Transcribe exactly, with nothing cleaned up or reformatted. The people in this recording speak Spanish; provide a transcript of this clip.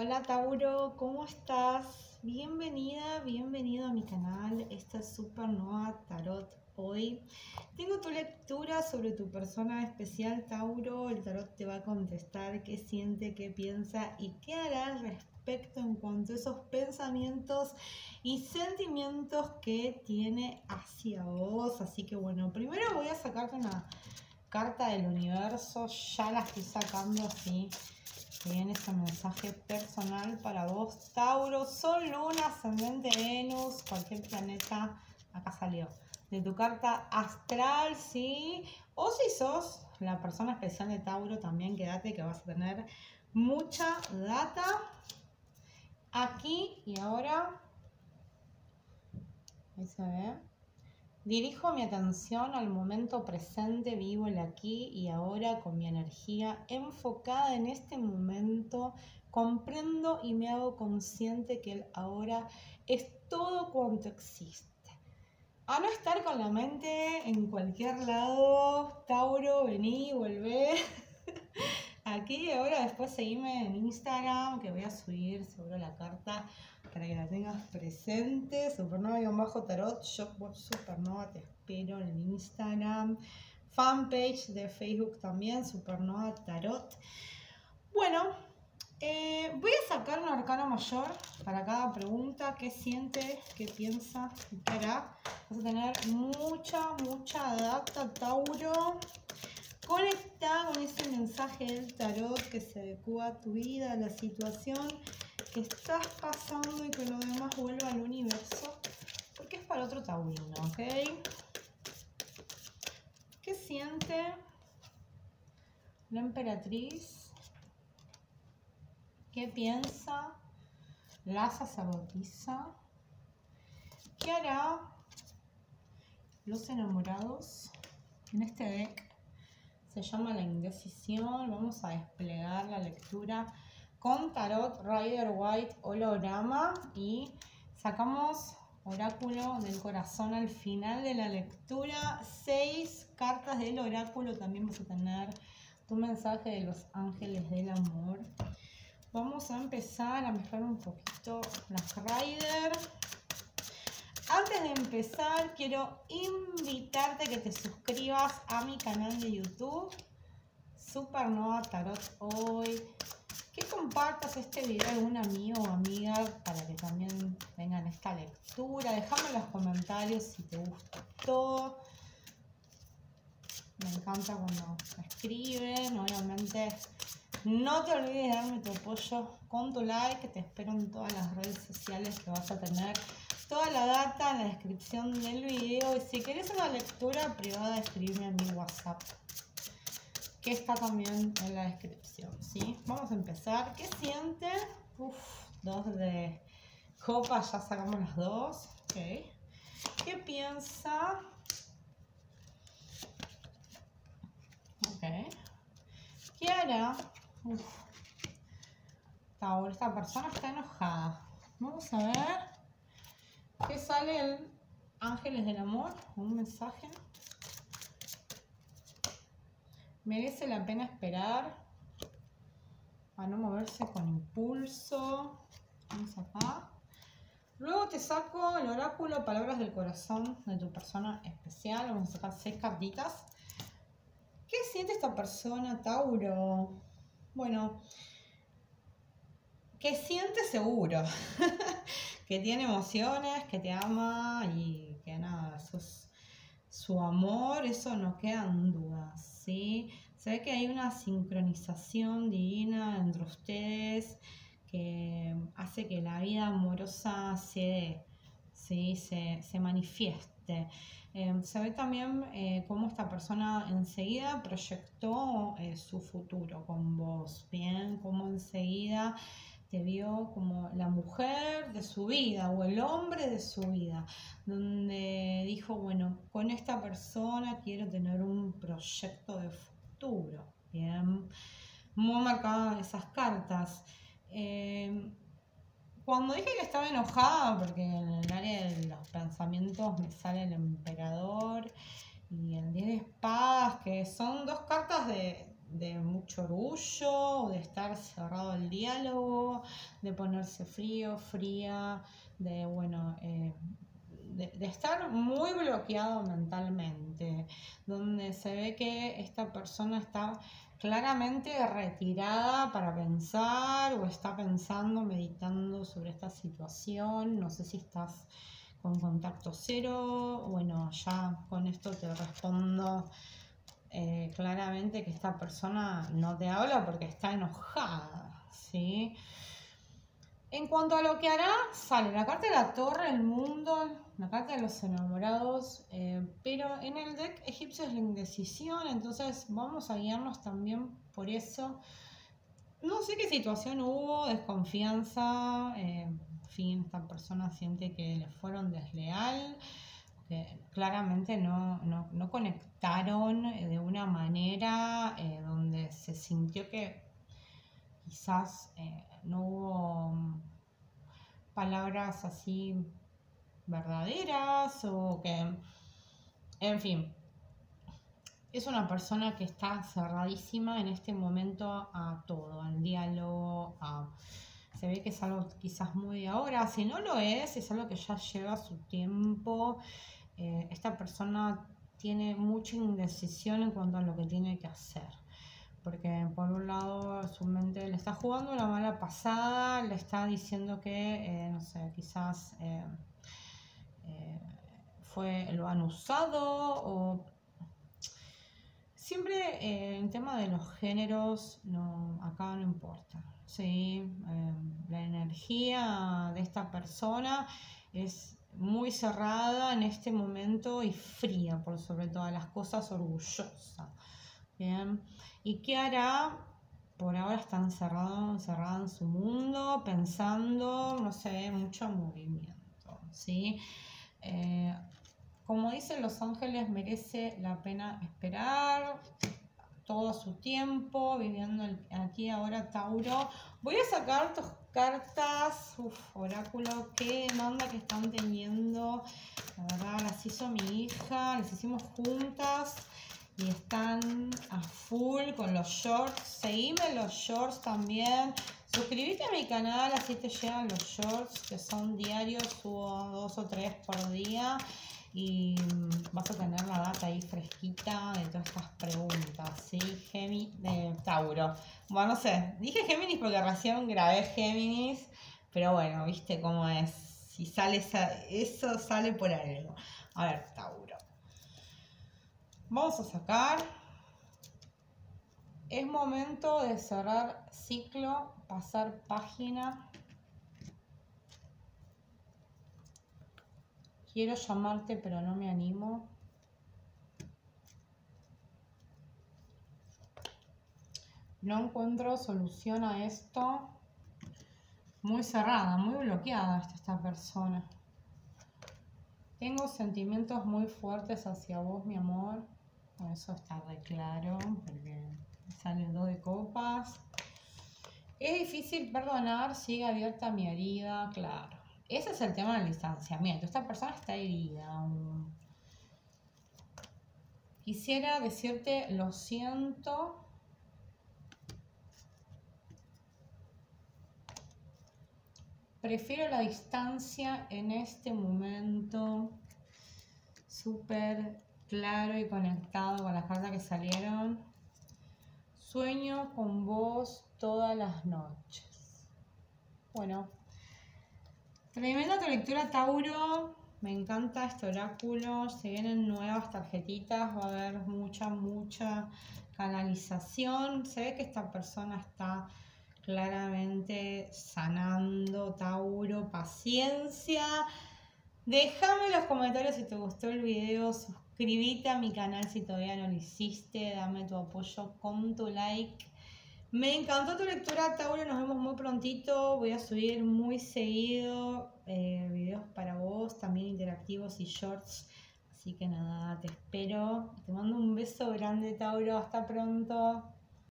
Hola Tauro, ¿cómo estás? Bienvenida, bienvenido a mi canal. Esta es Supernova Tarot hoy. Tengo tu lectura sobre tu persona especial, Tauro. El tarot te va a contestar qué siente, qué piensa y qué hará al respecto en cuanto a esos pensamientos y sentimientos que tiene hacia vos. Así que bueno, primero voy a sacarte una carta del universo. Ya la estoy sacando así. Viene ese mensaje personal para vos, Tauro, Sol, Luna, Ascendente, Venus, cualquier planeta, acá salió, de tu carta astral, ¿sí? O si sos la persona especial de Tauro, también quédate que vas a tener mucha data aquí y ahora. Ahí se ve. Dirijo mi atención al momento presente, vivo el aquí y ahora con mi energía enfocada en este momento. Comprendo y me hago consciente que el ahora es todo cuanto existe. A no estar con la mente en cualquier lado, Tauro, vení, volvé. Aquí y ahora, después seguime en Instagram, que voy a subir seguro la carta para que la tengas presente. Supernova-tarot, Shopweb Supernova, te espero en el Instagram. Fanpage de Facebook también, Supernova Tarot. Bueno, eh, voy a sacar un arcano mayor para cada pregunta. ¿Qué siente? ¿Qué piensa? ¿Qué hará? Vas a tener mucha, mucha data, Tauro. Conecta con ese mensaje del tarot que se adecua a tu vida, a la situación que estás pasando y que lo demás vuelva al universo, porque es para otro taurino, ¿ok? ¿Qué siente la emperatriz? ¿Qué piensa la sacerdotisa? ¿Qué hará los enamorados en este deck? Se llama La Indecisión. Vamos a desplegar la lectura con Tarot Rider White holograma y sacamos Oráculo del Corazón al final de la lectura. Seis cartas del oráculo. También vas a tener tu mensaje de los ángeles del amor. Vamos a empezar a mezclar un poquito las Rider. Antes de empezar, quiero invitarte a que te suscribas a mi canal de YouTube, Supernova Tarot hoy. Que compartas este video a algún amigo o amiga para que también tengan esta lectura. Déjame en los comentarios si te gustó. Me encanta cuando me escriben. Obviamente, no te olvides de darme tu apoyo con tu like. Te espero en todas las redes sociales que vas a tener. Toda la data en la descripción del video. Y si querés una lectura privada, escribirme a mi WhatsApp, que está también en la descripción, ¿sí? Vamos a empezar. ¿Qué siente? Uf, dos de copas, ya sacamos las dos. Ok. ¿Qué piensa? Ok. ¿Qué hará? Uf. Tauro, esta persona está enojada. Vamos a ver. ¿Qué sale el Ángeles del Amor? Un mensaje. Merece la pena esperar a no moverse con impulso. Vamos acá. Luego te saco el oráculo Palabras del Corazón de tu persona especial. Vamos a sacar seis cartitas. ¿Qué siente esta persona, Tauro? Bueno, que siente seguro. Que tiene emociones, que te ama y que nada, eso es su amor, eso no queda en dudas, ¿sí? Se ve que hay una sincronización divina entre ustedes que hace que la vida amorosa se, ¿sí? se, se manifieste. Eh, se ve también eh, cómo esta persona enseguida proyectó eh, su futuro con vos, ¿bien? Cómo enseguida te vio como la mujer de su vida o el hombre de su vida, donde dijo, bueno, con esta persona quiero tener un proyecto de futuro, bien, muy marcadas esas cartas. Eh, cuando dije que estaba enojada, porque en el área de los pensamientos me sale el emperador y el diez de espadas, que son dos cartas de, de mucho orgullo, de estar cerrado al diálogo, de ponerse frío, fría, de, bueno, eh, de, de estar muy bloqueado mentalmente, donde se ve que esta persona está claramente retirada para pensar o está pensando, meditando sobre esta situación. No sé si estás con contacto cero. Bueno, ya con esto te respondo eh, claramente que esta persona no te habla porque está enojada, ¿sí? En cuanto a lo que hará, sale la carta de la torre, el mundo, la carta de los enamorados, eh, pero en el deck egipcio es la indecisión, entonces vamos a guiarnos también por eso. No sé qué situación hubo, desconfianza, eh, en fin, esta persona siente que le fueron desleal, que claramente no, no, no conectaron de una manera eh, donde se sintió que quizás eh, no hubo palabras así verdaderas o que, en fin, es una persona que está cerradísima en este momento a todo, al diálogo, a... se ve que es algo quizás muy de ahora, si no lo es, es algo que ya lleva su tiempo. Eh, esta persona tiene mucha indecisión en cuanto a lo que tiene que hacer. Porque por un lado su mente le está jugando una mala pasada, le está diciendo que, eh, no sé, quizás eh, eh, fue, lo han usado o... Siempre eh, el tema de los géneros, no, acá no importa, ¿sí? Eh, la energía de esta persona es muy cerrada en este momento y fría por sobre todas las cosas, orgullosa. Bien. ¿Y qué hará? Por ahora está encerrado, encerrada en su mundo, pensando, no se ve mucho movimiento, ¿sí? Eh, como dicen los ángeles, merece la pena esperar todo su tiempo, viviendo el, aquí ahora Tauro. Voy a sacar tus cartas, uf, oráculo, qué demanda que están teniendo. La verdad, las hizo mi hija, las hicimos juntas. Y están a full con los shorts. Seguime los shorts también. Suscríbete a mi canal, así te llegan los shorts que son diarios. Subo dos o tres por día. Y vas a tener la data ahí fresquita de todas estas preguntas, ¿sí? Géminis, de Tauro. Bueno, no sé, dije Géminis porque recién grabé Géminis. Pero bueno, viste cómo es. Si sale esa, eso, sale por algo. A ver, Tauro. Vamos a sacar. Es momento de cerrar ciclo, pasar página. Quiero llamarte, pero no me animo. No encuentro solución a esto. Muy cerrada, muy bloqueada está esta persona. Tengo sentimientos muy fuertes hacia vos, mi amor. Eso está re claro, porque salen dos de copas. Es difícil perdonar, sigue abierta mi herida, claro. Ese es el tema del distanciamiento. Esta persona está herida. Quisiera decirte, lo siento. Prefiero la distancia en este momento. Súper claro y conectado con las cartas que salieron. Sueño con vos todas las noches. Bueno, tremenda tu lectura, Tauro. Me encanta este oráculo. Se vienen nuevas tarjetitas. Va a haber mucha, mucha canalización. Se ve que esta persona está claramente sanando, Tauro. Paciencia. Déjame en los comentarios si te gustó el video. Suscríbete a mi canal si todavía no lo hiciste. Dame tu apoyo con tu like. Me encantó tu lectura, Tauro. Nos vemos muy prontito. Voy a subir muy seguido eh, videos para vos, también interactivos y shorts. Así que nada, te espero. Te mando un beso grande, Tauro. Hasta pronto.